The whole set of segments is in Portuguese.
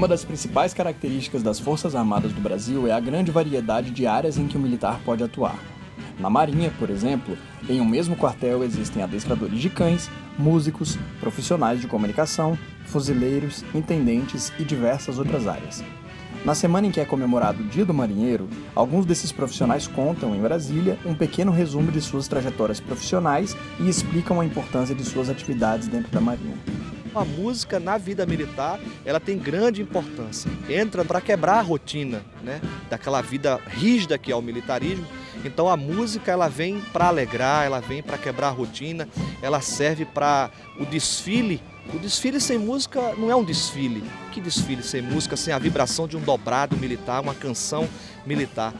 Uma das principais características das Forças Armadas do Brasil é a grande variedade de áreas em que o militar pode atuar. Na Marinha, por exemplo, em um mesmo quartel existem adestradores de cães, músicos, profissionais de comunicação, fuzileiros, intendentes e diversas outras áreas. Na semana em que é comemorado o Dia do Marinheiro, alguns desses profissionais contam, em Brasília, um pequeno resumo de suas trajetórias profissionais e explicam a importância de suas atividades dentro da Marinha. A música na vida militar, ela tem grande importância. Entra para quebrar a rotina, né, daquela vida rígida que é o militarismo. Então a música ela vem para alegrar, ela vem para quebrar a rotina, ela serve para o desfile. O desfile sem música não é um desfile. Que desfile sem música, sem a vibração de um dobrado militar, uma canção militar?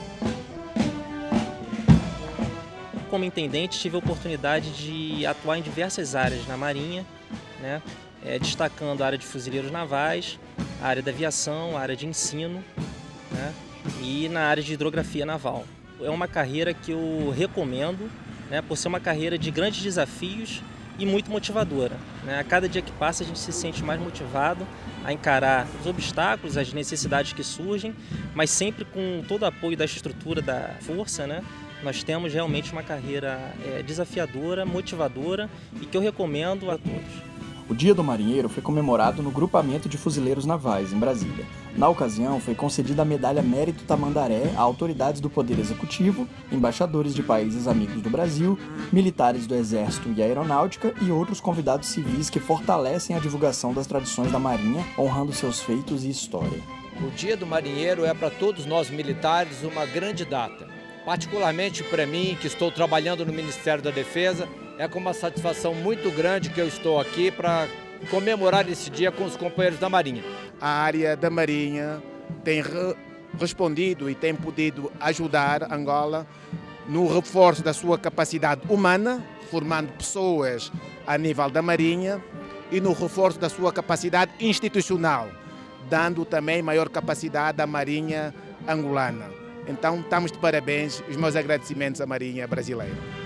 Como intendente, tive a oportunidade de atuar em diversas áreas na Marinha, né? Destacando a área de fuzileiros navais, a área da aviação, a área de ensino, né? E na área de hidrografia naval. É uma carreira que eu recomendo, né? Por ser uma carreira de grandes desafios e muito motivadora, né? A cada dia que passa a gente se sente mais motivado a encarar os obstáculos, as necessidades que surgem, mas sempre com todo o apoio da estrutura da força, né? Nós temos realmente uma carreira desafiadora, motivadora e que eu recomendo a todos. O Dia do Marinheiro foi comemorado no Grupamento de Fuzileiros Navais, em Brasília. Na ocasião, foi concedida a Medalha Mérito Tamandaré a autoridades do Poder Executivo, embaixadores de países amigos do Brasil, militares do Exército e Aeronáutica e outros convidados civis que fortalecem a divulgação das tradições da Marinha, honrando seus feitos e história. O Dia do Marinheiro é para todos nós militares uma grande data. Particularmente para mim, que estou trabalhando no Ministério da Defesa, é com uma satisfação muito grande que eu estou aqui para comemorar esse dia com os companheiros da Marinha. A área da Marinha tem respondido e tem podido ajudar Angola no reforço da sua capacidade humana, formando pessoas a nível da Marinha, e no reforço da sua capacidade institucional, dando também maior capacidade à Marinha angolana. Então, estamos de parabéns, os meus agradecimentos à Marinha brasileira.